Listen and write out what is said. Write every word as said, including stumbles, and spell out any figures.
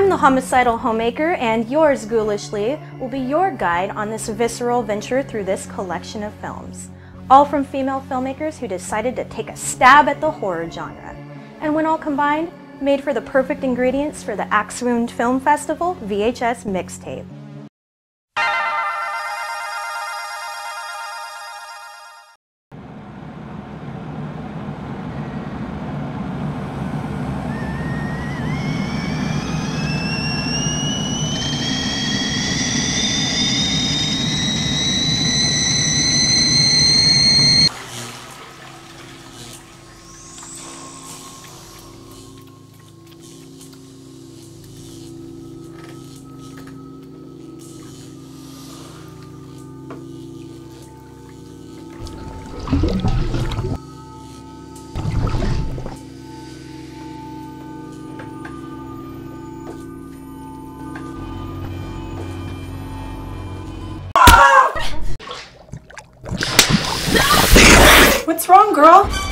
I'm the homicidal homemaker, and yours ghoulishly will be your guide on this visceral venture through this collection of films. All from female filmmakers who decided to take a stab at the horror genre. And when all combined, made for the perfect ingredients for the Axe Wound Film Festival V H S Mixtape. What's wrong, girl?